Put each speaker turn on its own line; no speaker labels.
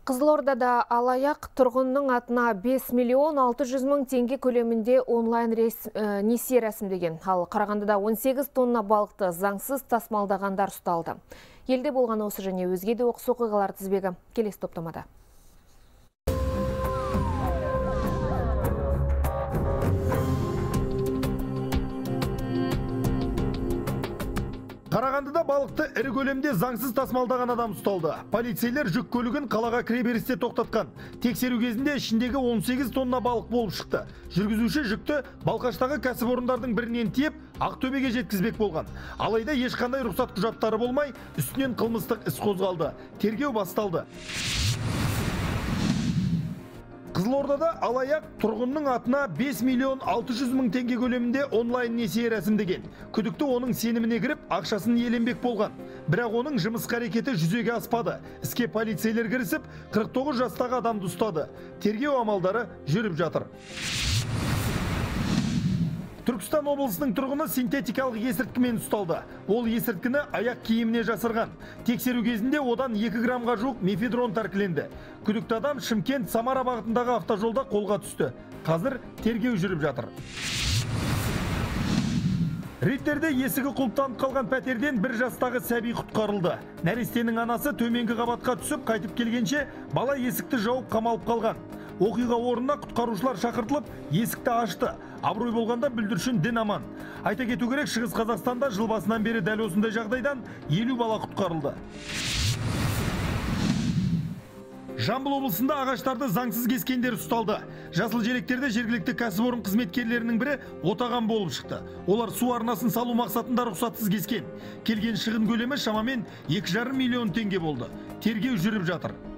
Қызылордада алаяқ тұрғынның атына 5 миллион 600 мың теңге көлемінде онлайн несие рәсімдеген. Ал Қарағандыда 18 тонна балықты заңсыз тасымалдағандар ұсталды. Елде болған осы және өзге де оқыс оқиғалар тізбегі келесі топтамада.
Қарағандыда балықты ірі көлемде заңсыз тасымалдаған адам ұсталды. Полицейлер жүк көлігін қалаға кіреберісте тоқтатқан. Тексеру кезінде ішіндегі 18 тонна балық болып шықты. Жүргізуші жүкті Балқаштағы кәсіпорындардың бірінен тиеп, Ақтөбеге жеткізбек болған. Алайда ешқандай рұқсат құжаттары болмай, үстінен қылмыстық іс қозғалды. Тергеу басталды. Қызылордада алаяқ тұрғынның атына 5 миллион 600 мың теңге көлемінде онлайн несие рәсімдеген. Күдікті оның сеніміне кіріп, ақшасын иеленбек болған. Бірақ оның жымыс әрекеті жүзеге аспады. Іске полицейлер кірісіп, 49 жастағы адамды ұстады. Тергеу амалдары жүріп жатыр. Түркістан облысының тұрғыны синтетикалық есірткімен ұсталды. Ол есірткіні аяқ киіміне жасырған. Тексеру кезінде одан 2 граммға жуық мефедрон тәркіленді. Күдікті адам Шымкент Самара бағытындағы автожолда қолға түсті. Қазір тергеу жүріп жатыр. Рейдтерде есігі құлыптанып қалған пәтерден 1 жастағы сәби құтқарылды. Нәрестенің анасы төменгі қабатқа түсіп қайтып келгенше бала есікті жауып қамалып қалған. Оқиға орнына құтқарушылар шақыртылып, есікті ашты. Абырой болғанда бүлдіршін дін аман. Айта кету керек, Шығыс Қазақстанда жыл басынан бері дәл осындай жағдайдан 50 бала құтқарылды. Жамбыл облысында ағаштарды заңсыз кескендер ұсталды. Жасыл желектерде жергілікті кәсіпорын қызметкерлерінің бірі отаған болып шықты. Олар су арнасын салу мақсатында рұқсатсыз кескен. Келген шығын көлемі шамамен 2,5 миллион теңге болды. Тергеу жүріп жатыр.